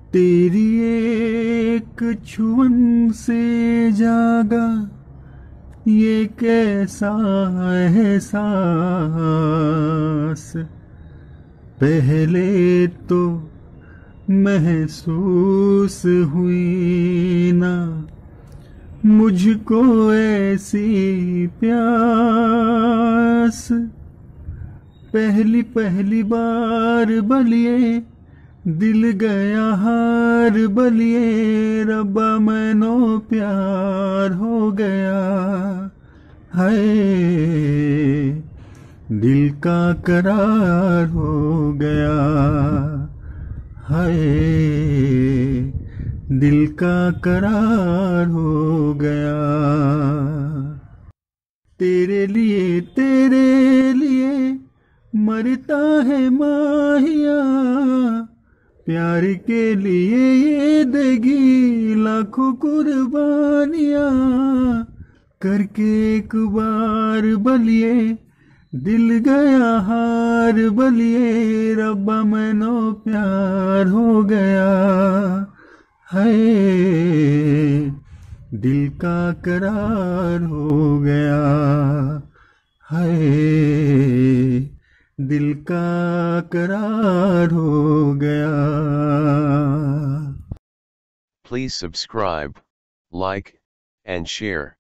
तेरी एक छुअन से जागा ये कैसा एहसास, पहले तो महसूस हुई ना मुझको ऐसी प्यास। पहली पहली बार बलिए दिल गया हार बलिए, रब्बा मैनो प्यार हो गया है, दिल का करार हो गया है, दिल का करार हो गया। तेरे लिए मरता है माहिया, प्यार के लिए ये देगी लाखों कुर्बानियां। करके एक बार बलिए दिल गया हार बलिए, रब्बा मैनो प्यार हो गया है, दिल का करार हो गया है, दिल का करार हो गया। Please subscribe, like, and share.